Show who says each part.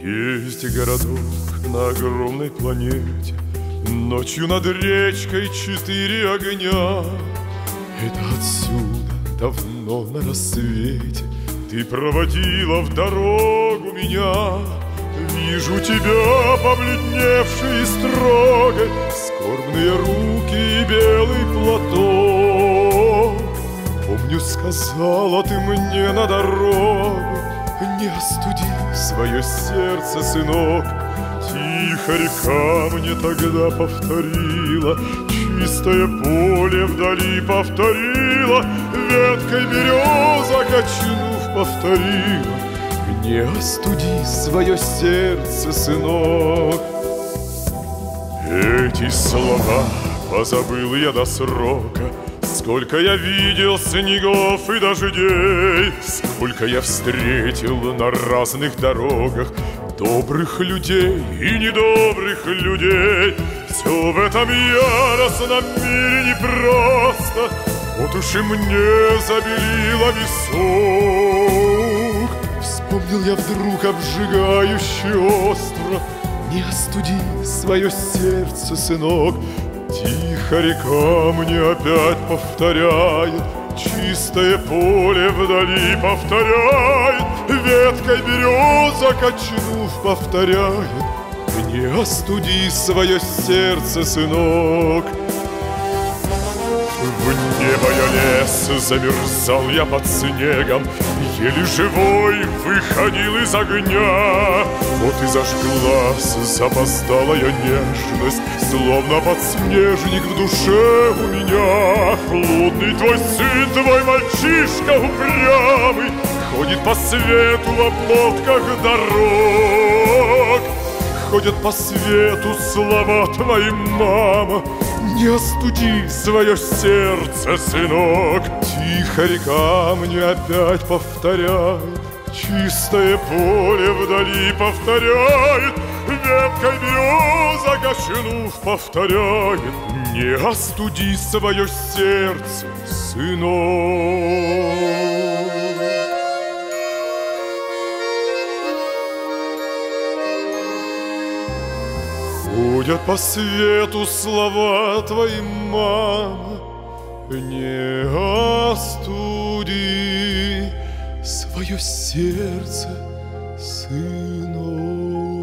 Speaker 1: Есть городок на огромной планете, ночью над речкой 4 огня. Это отсюда давно на рассвете ты проводила в дорогу меня. Вижу тебя, побледневший и строгой, скорбные руки и белый платок. Помню, сказала ты мне на дорогу: не остуди свое сердце, сынок. Тихо река мне тогда повторила, чистое поле вдали повторила, веткой береза качнув повторила: не остуди свое сердце, сынок. Эти слова позабыл я до срока. Сколько я видел снегов и дождей, сколько я встретил на разных дорогах добрых людей и недобрых людей. Все в этом яростном мире непросто, вот уж и мне забелило висок. Вспомнил я вдруг обжигающий остров: не остуди свое сердце, сынок. Тихо река мне опять повторяет, чистое поле вдали повторяет, веткой береза качнув повторяет: не остуди свое сердце, сынок. В небо я лез, замерзал я под снегом, еле живой выходил из огня. Вот и зажглась запоздалая нежность, словно подснежник в душе у меня. Холодный твой сын, твой мальчишка упрямый, ходит по свету в обмотках дорог. Ходят по свету слова твои, мама: не остуди свое сердце, сынок. Тихо река мне опять повторяет, чистое поле вдали повторяет, веткой береза качнув повторяет: не остуди свое сердце, сынок. Ходят по свету слова твои, мама: не остуди свое сердце, сынок.